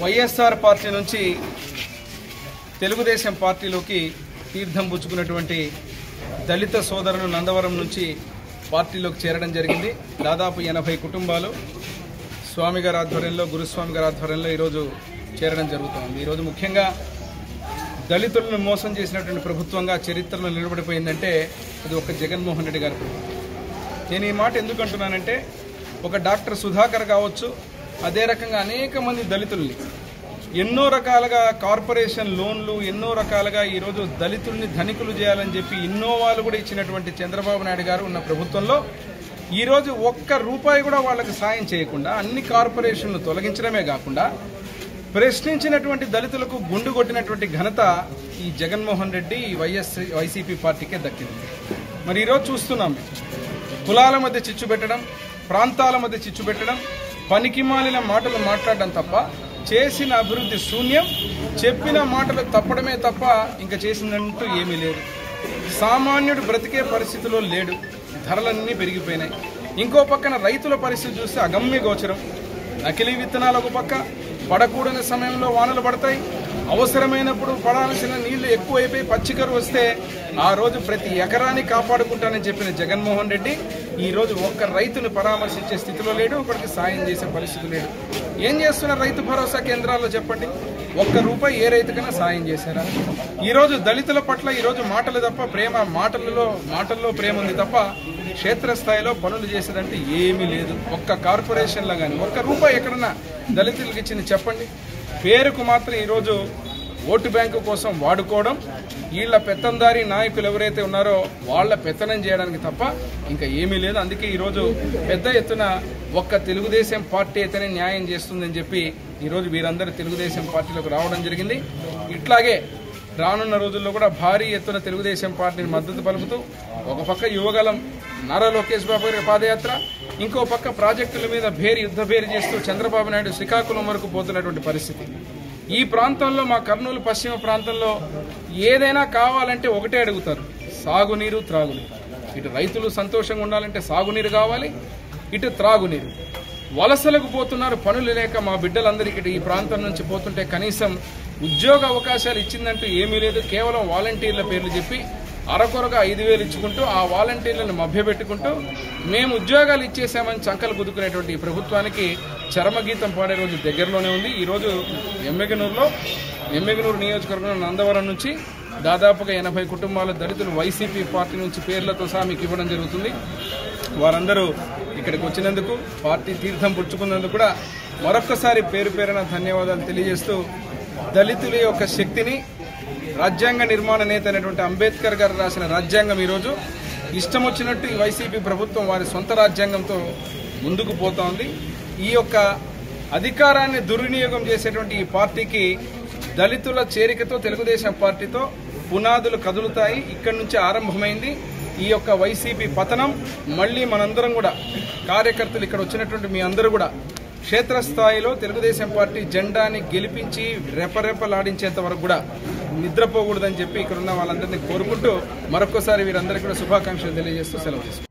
YSR party నుంచి తెలుగుదేశం పార్టీలోకి తీర్థం పుచ్చుకున్నటువంటి దళిత సోదరులు నందవరం నుంచి పార్టీలోకి చేరడం జరిగింది. దాదాపు 80 కుటుంబాలు స్వామి గారి ఆధ్వర్యంలో, గురుస్వామి గారి ఆధ్వర్యంలో ఈరోజు చేరడం జరుగుతుంది. ఈరోజు ముఖ్యంగా దళితులను మోసం చేసినటువంటి ప్రభుత్వంగా చరిత్రలో నిలబడిపోయిందంటే అది ఒక జగన్మోహన్ రెడ్డి గారి ప్రభుత్వం. నేను ఈ మాట ఎందుకు అంటున్నానంటే, ఒక డాక్టర్ సుధాకర్ కావచ్చు, అదే రకంగా అనేక మంది దళితుల్ని ఎన్నో రకాలుగా కార్పొరేషన్ లోన్లు, ఎన్నో రకాలుగా ఈరోజు దళితుల్ని ధనికులు చేయాలని చెప్పి ఇన్నోవాలు కూడా ఇచ్చినటువంటి చంద్రబాబు నాయుడు గారు ఉన్న ప్రభుత్వంలో ఈరోజు ఒక్క రూపాయి కూడా వాళ్ళకి సాయం చేయకుండా అన్ని కార్పొరేషన్లు తొలగించడమే కాకుండా ప్రశ్నించినటువంటి దళితులకు గుండు కొట్టినటువంటి ఘనత ఈ జగన్మోహన్ రెడ్డి, ఈ YCP పార్టీకే దక్కింది. మరి ఈరోజు చూస్తున్నాం, కులాల మధ్య చిచ్చు పెట్టడం, ప్రాంతాల మధ్య చిచ్చు పెట్టడం, పనికిమాలిన మాటలు మాట్లాడడం తప్ప చేసిన అభివృద్ధి శూన్యం, చెప్పిన మాటలు తప్పడమే తప్ప ఇంకా చేసిందంటూ ఏమీ లేదు. సామాన్యుడు బ్రతికే పరిస్థితిలో లేడు, ధరలన్నీ పెరిగిపోయినాయి. ఇంకో పక్కన రైతుల పరిస్థితి చూస్తే అగమ్య గోచరం. నకిలీ విత్తనాలు ఒక పక్క, పడకూడని సమయంలో వానలు పడతాయి, అవసరమైనప్పుడు పడాల్సిన నీళ్లు ఎక్కువైపోయి పచ్చికరు వస్తే ఆ రోజు ప్రతి ఎకరాన్ని కాపాడుకుంటానని చెప్పిన జగన్మోహన్ రెడ్డి ఈరోజు ఒక్క రైతును పరామర్శించే స్థితిలో లేడు, ఒకరికి సాయం చేసే పరిస్థితి లేడు. ఏం చేస్తున్నారు రైతు భరోసా కేంద్రాల్లో చెప్పండి? ఒక్క రూపాయి ఏ రైతుకైనా సాయం చేశారా? ఈరోజు దళితుల పట్ల ఈరోజు మాటలు తప్ప ప్రేమ, మాటల్లో ప్రేమ ఉంది తప్ప క్షేత్రస్థాయిలో పనులు చేసేదంటే ఏమీ లేదు. ఒక్క కార్పొరేషన్లో కానీ ఒక్క రూపాయి ఎక్కడన్నా దళితులకు ఇచ్చింది చెప్పండి? పేరుకు మాత్రం ఈరోజు ఓటు బ్యాంకు కోసం వాడుకోవడం, వీళ్ళ పెత్తందారీ నాయకులు ఎవరైతే ఉన్నారో వాళ్ళ పెత్తనం చేయడానికి తప్ప ఇంకా ఏమీ లేదు. అందుకే ఈరోజు పెద్ద ఎత్తున ఒక్క తెలుగుదేశం పార్టీ అయితేనే న్యాయం చేస్తుందని చెప్పి ఈరోజు వీరందరూ తెలుగుదేశం పార్టీలోకి రావడం జరిగింది. ఇట్లాగే రానున్న రోజుల్లో కూడా భారీ ఎత్తున తెలుగుదేశం పార్టీని మద్దతు పలుకుతూ ఒక పక్క యువగలం నారా లోకేష్ బాబు గారి పాదయాత్ర, ఇంకో పక్క ప్రాజెక్టుల మీద యుద్ధ భేరి చేస్తూ చంద్రబాబు నాయుడు శ్రీకాకుళం వరకు పోతున్నటువంటి పరిస్థితి. ఈ ప్రాంతంలో, మా కర్నూలు పశ్చిమ ప్రాంతంలో ఏదైనా కావాలంటే ఒకటే అడుగుతారు, సాగునీరు, త్రాగునీరు. ఇటు రైతులు సంతోషంగా ఉండాలంటే సాగునీరు కావాలి, ఇటు త్రాగునీరు. వలసలకు పోతున్నారు పనులు లేక. మా బిడ్డలందరికీ ఈ ప్రాంతం నుంచి పోతుంటే కనీసం ఉద్యోగ అవకాశాలు ఇచ్చిందంటూ ఏమీ లేదు. కేవలం వాలంటీర్ల పేర్లు చెప్పి అరకొరగా 5,000 ఇచ్చుకుంటూ ఆ వాలంటీర్లను మభ్యపెట్టుకుంటూ మేము ఉద్యోగాలు ఇచ్చేసామని చంకలు గుద్దుకునేటువంటి ఈ ప్రభుత్వానికి చరమగీతం పాడే రోజు దగ్గరలోనే ఉంది. ఈరోజు ఎమ్మెగనూరు నియోజకవర్గం నందవరం నుంచి దాదాపుగా 80 కుటుంబాల దళితులు YCP పార్టీ నుంచి పేర్లతో సహా మీకు ఇవ్వడం జరుగుతుంది. వారందరూ ఇక్కడికి వచ్చినందుకు, పార్టీ తీర్థం పుచ్చుకున్నందుకు కూడా మరొక్కసారి పేరున ధన్యవాదాలు తెలియజేస్తూ, దళితుల యొక్క శక్తిని రాజ్యాంగ నిర్మాణ నేత అయినటువంటి అంబేద్కర్ గారు రాసిన రాజ్యాంగం ఈరోజు ఇష్టం వచ్చినట్టు ఈ YCP ప్రభుత్వం వారి సొంత రాజ్యాంగంతో ముందుకు పోతా ఉంది. ఈ యొక్క అధికారాన్ని దుర్వినియోగం చేసేటువంటి ఈ పార్టీకి దళితుల చేరికతో తెలుగుదేశం పార్టీతో పునాదులు కదులుతాయి. ఇక్కడి నుంచి ఆరంభమైంది ఈ యొక్క YCP పతనం. మళ్ళీ మనందరం కూడా, కార్యకర్తలు ఇక్కడ వచ్చినటువంటి మీ అందరూ కూడా క్షేత్రస్థాయిలో తెలుగుదేశం పార్టీ జెండాని గెలిపించి రెపరెపలాడించేంత వరకు కూడా నిద్రపోకూడదని చెప్పి ఇక్కడ ఉన్న వాళ్ళందరినీ కోరుకుంటూ మరొకసారి వీరందరికీ కూడా శుభాకాంక్షలు తెలియజేస్తూ సెలవు తీసుకుంటాం.